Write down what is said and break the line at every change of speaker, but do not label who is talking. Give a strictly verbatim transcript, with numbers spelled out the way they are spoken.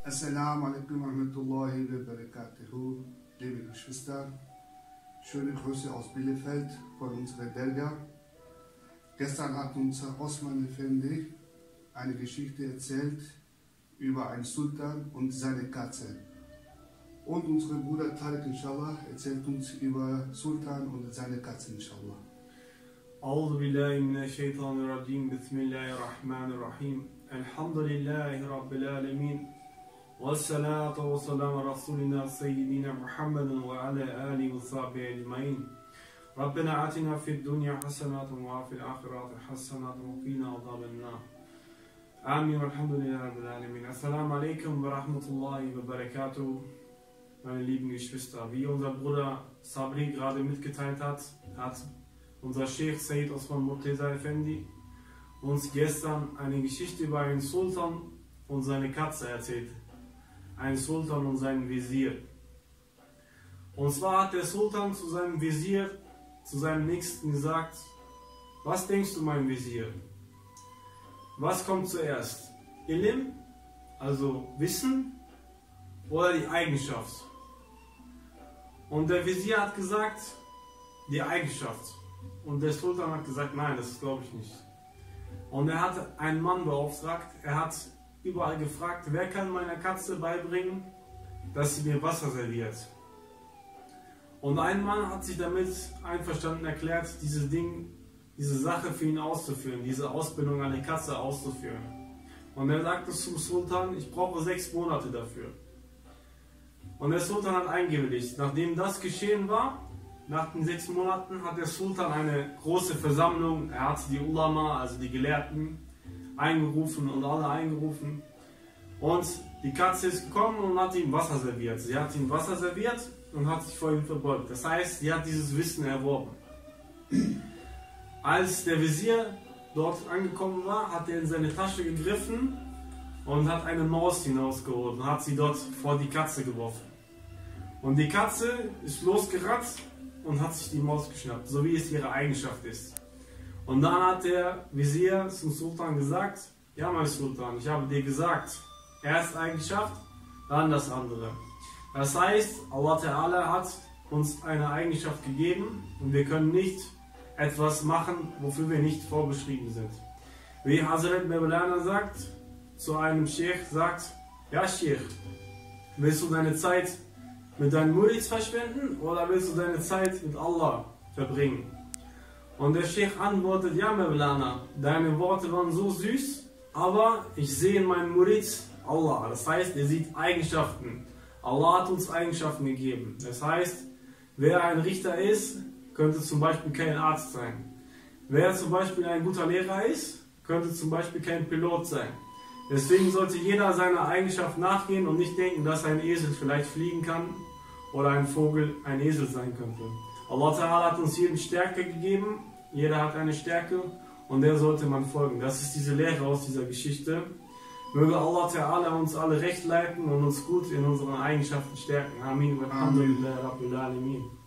Assalamu alaikum wa rahmatullahi wa barakatuhu, liebe Geschwister, schöne Grüße aus Bielefeld von unserer Derga. Gestern hat uns Osman Effendi eine Geschichte erzählt über einen Sultan und seine Katze. Und unser Bruder Tarek inshallah erzählt uns über Sultan und seine Katze inshallah.
أعوذ بالله من الشيطان الرجيم بسم الله الرحمن الرحيم الحمد لله رب العالمين والصلاة والسلام على رسولنا سيدنا محمد وعلى آله وصحبه أجمعين ربنا آتنا في الدنيا حسنة وفي الآخرة حسنة وقنا عذاب النار آمين والحمد لله رب العالمين. Assalamu alaikum wa rahmatullahi wa barakatuh, meine lieben Geschwister. Wie unser Bruder Sabri gerade mitgeteilt hat, hat unser Sheikh Sayyid Osman Murteza Effendi uns gestern eine Geschichte über einen Sultan und seine Katze erzählt. Ein Sultan und seinen Visier. Und zwar hat der Sultan zu seinem Visier, zu seinem Nächsten gesagt: Was denkst du, mein Visier? Was kommt zuerst? Ilm, also Wissen, oder die Eigenschaft? Und der Visier hat gesagt, die Eigenschaft. Und der Sultan hat gesagt, nein, das glaube ich nicht. Und er hat einen Mann beauftragt, er hat überall gefragt, wer kann meiner Katze beibringen, dass sie mir Wasser serviert. Und ein Mann hat sich damit einverstanden erklärt, dieses Ding, diese Sache für ihn auszuführen, diese Ausbildung an der Katze auszuführen. Und er sagte zum Sultan, ich brauche sechs Monate dafür. Und der Sultan hat eingewilligt. Nachdem das geschehen war, nach den sechs Monaten hat der Sultan eine große Versammlung, er hat die Ulama, also die Gelehrten, eingerufen und alle eingerufen. Und die Katze ist gekommen und hat ihm Wasser serviert. Sie hat ihm Wasser serviert und hat sich vor ihm verbeugt. Das heißt, sie hat dieses Wissen erworben. Als der Visier dort angekommen war, hat er in seine Tasche gegriffen und hat eine Maus hinausgeholt und hat sie dort vor die Katze geworfen. Und die Katze ist losgerannt und hat sich die Maus geschnappt, so wie es ihre Eigenschaft ist. Und dann hat der Visier zum Sultan gesagt: Ja, mein Sultan, ich habe dir gesagt, erst Eigenschaft, dann das andere. Das heißt, Allah Ta'ala hat uns eine Eigenschaft gegeben und wir können nicht etwas machen, wofür wir nicht vorbeschrieben sind. Wie Hazrat Mevlana sagt, zu einem Sheikh sagt: Ja, Sheikh, willst du deine Zeit mit deinen Murids verschwenden oder willst du deine Zeit mit Allah verbringen? Und der Sheikh antwortet: Ja, Mevlana, deine Worte waren so süß, aber ich sehe in meinen Murids Allah. Das heißt, er sieht Eigenschaften. Allah hat uns Eigenschaften gegeben. Das heißt, wer ein Richter ist, könnte zum Beispiel kein Arzt sein. Wer zum Beispiel ein guter Lehrer ist, könnte zum Beispiel kein Pilot sein. Deswegen sollte jeder seiner Eigenschaft nachgehen und nicht denken, dass ein Esel vielleicht fliegen kann oder ein Vogel ein Esel sein könnte. Allah Ta'ala hat uns jeden Stärke gegeben, jeder hat eine Stärke und der sollte man folgen. Das ist diese Lehre aus dieser Geschichte. Möge Allah Ta'ala uns alle recht leiten und uns gut in unseren Eigenschaften stärken. Amin. Alhamdulillah Rabbil Alamin.